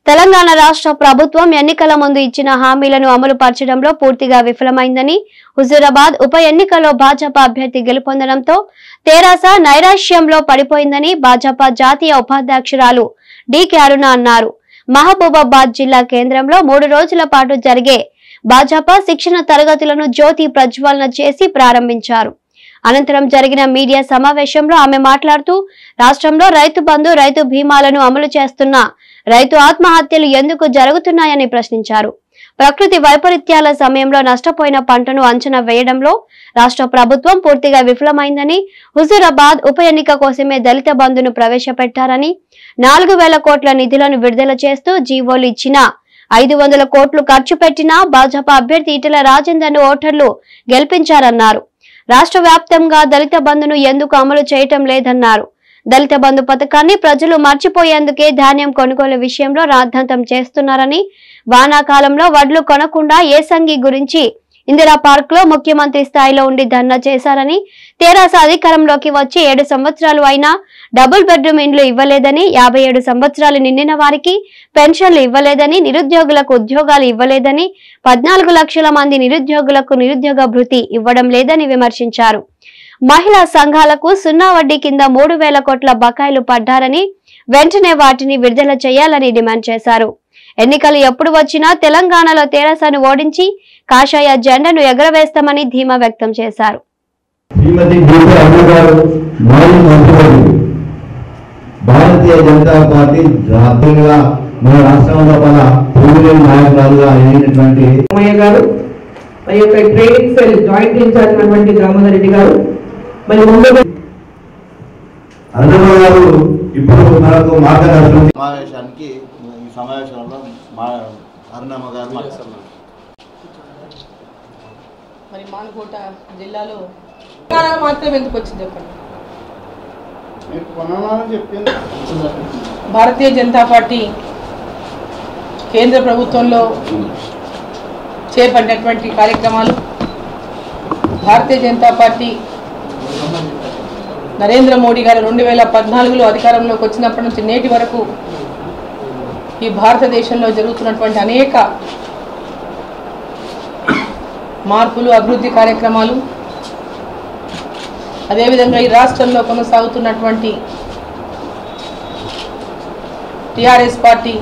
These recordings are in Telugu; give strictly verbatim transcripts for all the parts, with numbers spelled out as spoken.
తెలంగాణ రాష్ట్ర ప్రభుత్వం ఎన్నికల ముందు ఇచ్చిన హామీలను అమలు పరచడంలో పూర్తిగా విఫలమైందని, హుజూరాబాద్ ఉప ఎన్నికలో భాజపా అభ్యర్థి గెలుపొందడంతో తెరాస నైరాశ్యంలో పడిపోయిందని భాజపా జాతీయ ఉపాధ్యక్షురాలు డి.కే. అరుణ అన్నారు. మహబూబాబాద్ జిల్లా కేంద్రంలో మూడు రోజుల పాటు జరిగే భాజపా శిక్షణ తరగతులను జ్యోతి ప్రజ్వలన చేసి ప్రారంభించారు. అనంతరం జరిగిన మీడియా సమావేశంలో ఆమె మాట్లాడుతూ, రాష్ట్రంలో రైతు బంధు, రైతు బీమాలను అమలు చేస్తున్న రైతు ఆత్మహత్యలు ఎందుకు జరుగుతున్నాయని ప్రశ్నించారు. ప్రకృతి వైపరీత్యాల సమయంలో నష్టపోయిన పంటను అంచనా వేయడంలో రాష్ట్ర ప్రభుత్వం పూర్తిగా విఫలమైందని, హుజూరాబాద్ ఉప ఎన్నిక కోసమే దళిత బంధును ప్రవేశపెట్టారని, నాలుగు వేల కోట్ల నిధులను విడుదల చేస్తూ జీవోలు ఇచ్చిన ఐదు వందల కోట్లు ఖర్చు పెట్టినా భాజపా అభ్యర్థి ఈటెల రాజేందర్ను ఓటర్లు గెలిపించారన్నారు. రాష్ట్ర వ్యాప్తంగా దళిత బంధును ఎందుకు అమలు చేయటం లేదన్నారు. దళిత బంధు పథకాన్ని ప్రజలు మర్చిపోయేందుకే ధాన్యం కొనుగోలు విషయంలో రాద్ధాంతం చేస్తున్నారని, వానాకాలంలో వడ్లు కొనకుండా ఏసంగి గురించి ఇందిరా పార్క్ లో ముఖ్యమంత్రి స్థాయిలో ఉండి ధర్నా చేశారని, తెరాస అధికారంలోకి వచ్చి ఏడు సంవత్సరాలు అయినా డబుల్ బెడ్రూమ్ ఇండ్లు ఇవ్వలేదని, యాభై ఏడు సంవత్సరాలు నిండిన వారికి పెన్షన్లు ఇవ్వలేదని, నిరుద్యోగులకు ఉద్యోగాలు ఇవ్వలేదని, పద్నాలుగు లక్షల మంది నిరుద్యోగులకు నిరుద్యోగ భృతి ఇవ్వడం లేదని విమర్శించారు. మహిళా సంఘాలకు సున్నా వడ్డీ కింద మూడు వేల కోట్ల బకాయిలు పడ్డారని, వెంటనే వాటిని విడుదల చేయాలని డిమాండ్ చేశారు. ఎన్నికలు ఎప్పుడు వచ్చినా తెలంగాణలో తెరాసను ఓడించి కాషాయ జెండాను ఎగరవేస్తామని ధీమా వ్యక్తం చేశారు. భారతీయ జనతా పార్టీ జాతీయంగా మన రాష్ట్రంలో పల పూర్వ నాయకురాలుగా అయినటువంటి గారు, మరి యొక్క ట్రేడింగ్ సెల్ జాయింట్ ఇన్ఛార్జ్ అయినటువంటి దామోదర్ రెడ్డి గారు, మరి ముందు అరుణ గారు ఇప్పుడు మనకు మార్గదర్శనం సమావేశానికి ఈ సమావేశంలో మా అరుణమ్మ గారు మరి మానకోట జిల్లాలో మాత్రం ఎందుకు వచ్చింది చెప్పండి. భారతీయ జనతా పార్టీ కేంద్ర ప్రభుత్వంలో చేపట్టినటువంటి కార్యక్రమాలు, భారతీయ జనతా పార్టీ నరేంద్ర మోడీ గారు రెండు వేల పద్నాలుగులో అధికారంలోకి వచ్చినప్పటి నుంచి నేటి వరకు ఈ భారతదేశంలో జరుగుతున్నటువంటి అనేక మార్పులు, అభివృద్ధి కార్యక్రమాలు, అదేవిధంగా ఈ రాష్ట్రంలో కొనసాగుతున్నటువంటి టిఆర్ఎస్ పార్టీ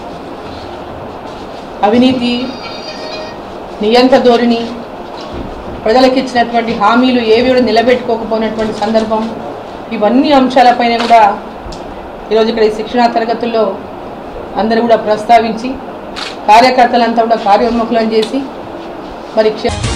అవినీతి, నియంత్ర ధోరణి, ప్రజలకు ఇచ్చినటువంటి హామీలు ఏవి కూడా నిలబెట్టుకోకపోయినటువంటి సందర్భం, ఇవన్నీ అంశాలపైన కూడా ఈరోజు ఇక్కడ ఈ శిక్షణా తరగతుల్లో అందరూ కూడా ప్రస్తావించి కార్యకర్తలంతా కూడా కార్యోన్ముఖులను చేసి మరి